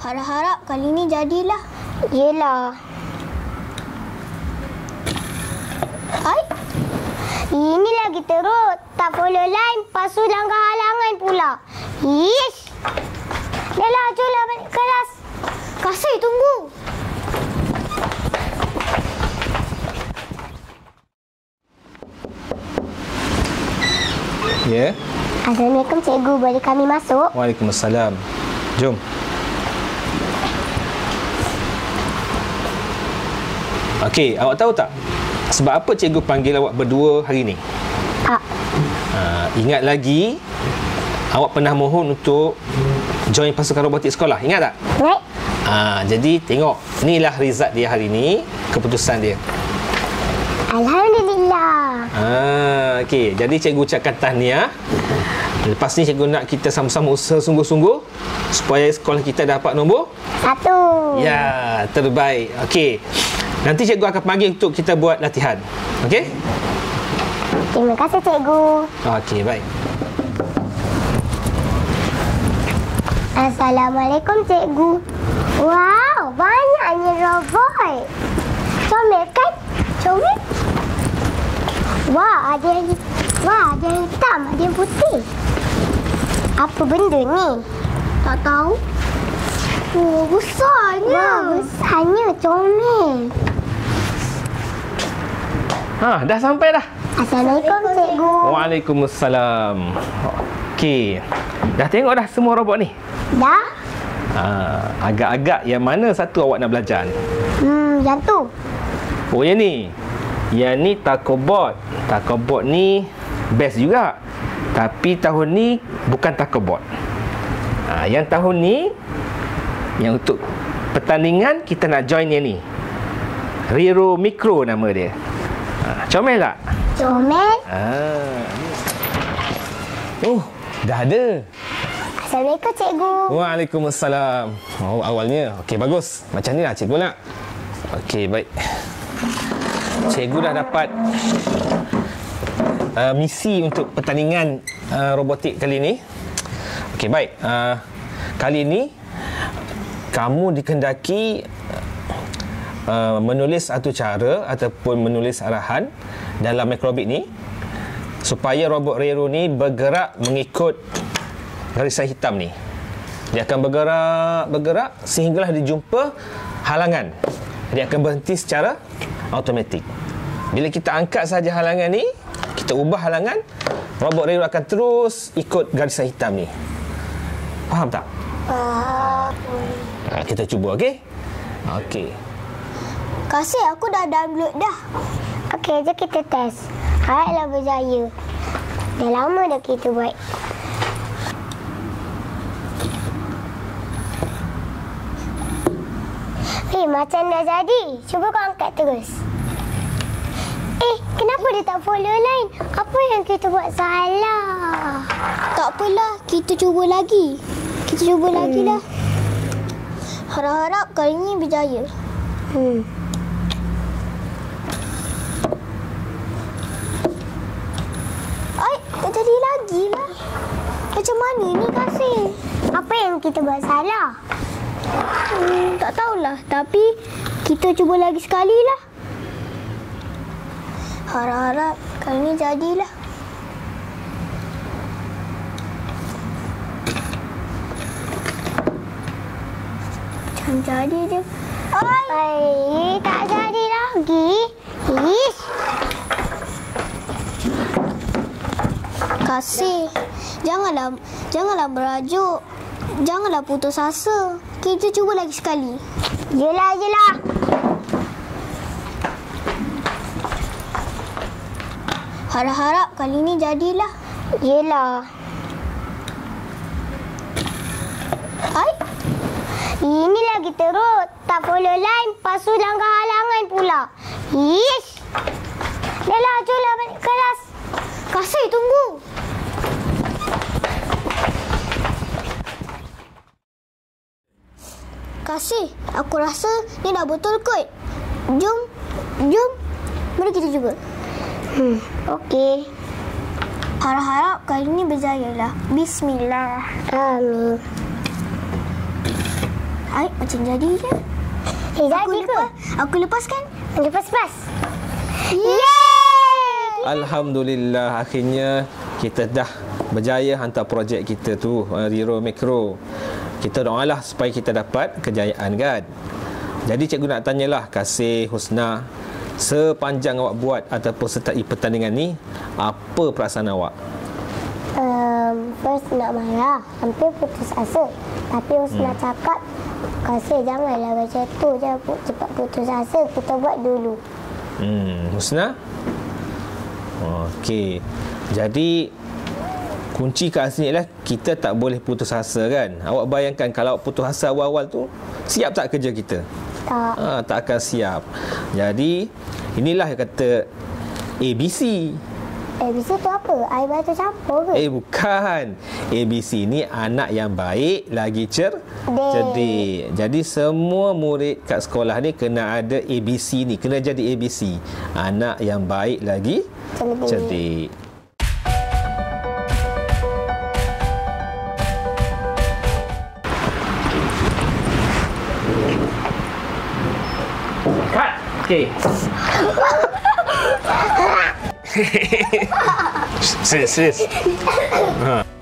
Harap-harap kali ni jadilah. Yelah. Ai, Ini lagi teruk. Tak follow line, pasu langgar halangan pula. Ish. Dahlah, jomlah balik kelas. Kasih tunggu. Ya. Assalamualaikum cikgu, boleh kami masuk? Waalaikumsalam. Jom. Okey, awak tahu tak sebab apa cikgu panggil awak berdua hari ni? Tak. Ingat lagi awak pernah mohon untuk join pasukan robotik sekolah, ingat tak? Baik. Jadi tengok, inilah result dia hari ni, keputusan dia. Alhamdulillah. Okey, jadi cikgu ucapkan tahniah. Lepas ni cikgu nak kita sama-sama usaha sungguh-sungguh supaya sekolah kita dapat nombor 1. Ya, terbaik. Okey. Nanti cikgu akan panggil untuk kita buat latihan. Okey? Terima kasih cikgu. Okey, baik. Assalamualaikum cikgu. Wow, banyaknya robot. Comel kan? Comel? Wah, ada yang hitam, ada yang putih. Apa benda ni? Tak tahu. Oh, besarnya. Wah, besarnya, comel. Dah sampai dah. Assalamualaikum cikgu. Waalaikumsalam. Okey. Dah tengok dah semua robot ni? Dah? Agak-agak yang mana satu awak nak belajar ni? Yang tu. Oh, yang ni. Yang ni Takobot. Takobot ni best juga. Tapi tahun ni bukan Takobot. Yang tahun ni, yang untuk pertandingan kita nak join yang ni. Riro Micro nama dia. Comel tak? Comel. Oh, dah ada. Assalamualaikum cikgu. Waalaikumsalam. Oh, awalnya. Okey, bagus. Macam ni lah cikgu nak. Okey, baik. Cikgu dah dapat misi untuk pertandingan robotik kali ni. Okey, baik. Kali ni kamu dikendaki menulis satu cara ataupun menulis arahan dalam Macrobit ni supaya robot Rero ni bergerak mengikut garisan hitam ni. Dia akan bergerak sehinggalah dia jumpa halangan. Dia akan berhenti secara automatik. Bila kita angkat saja halangan ni, kita ubah halangan, robot Rero akan terus ikut garisan hitam ni. Faham tak? Kita cuba, okey? Okey. Kasih, aku dah download dah. Okey, jom kita test. Haraplah berjaya. Dah lama dah kita buat. Macam dah jadi. Cuba kau angkat terus. Kenapa dia tak follow line? Apa yang kita buat salah? Tak apalah, kita cuba lagi. Kita cuba lagi lah. Harap-harap kali ni berjaya. Tak jadi lagi lah. Macam mana ni Kasih? Apa yang kita buat salah? Tak tahulah. Tapi kita cuba lagi sekali lah. Harap-harap kali ni jadilah. Macam jadi je. Tak jadi lagi. Ish. Kasih, janganlah merajuk. Janganlah putus asa. Kita cuba lagi sekali. Yelah. Harap-harap kali ni jadilah. Yelah. Ini lagi teruk. Tak follow line, pasu langgar halangan pula. Ish. Dahlah, jomlah balik kelas. Kasih, tunggu. Kasih, aku rasa ni dah betul kot. Jom. Mari kita cuba. Okey. Harap-harap kali ni berjaya lah. Bismillah. Amin. Air macam jadi je. Jadi ke? Aku lepaskan. Lepas. Alhamdulillah, akhirnya kita dah berjaya hantar projek kita tu, Rero Mikro. Kita doalah supaya kita dapat kejayaan kan. Jadi cikgu nak tanyalah Kasih, Husna, sepanjang awak buat ataupun sertai pertandingan ni, apa perasaan awak? First nak marah, hampir putus asa. Tapi Husna cakap, Kasih janganlah macam tu, jangan cepat putus asa, kita buat dulu. Husna? Okey. Jadi kunci kat sini ialah kita tak boleh putus asa kan. Awak bayangkan kalau awak putus asa awal-awal tu, siap tak kerja kita? Tak. Tak akan siap. Jadi inilah yang kata ABC. ABC tu apa? Air batu campur ke? Bukan. ABC ni anak yang baik lagi cerdik. Jadi semua murid kat sekolah ni kena ada ABC ni, kena jadi ABC. Anak yang baik lagi cerdik. Cut. Okey. Serius.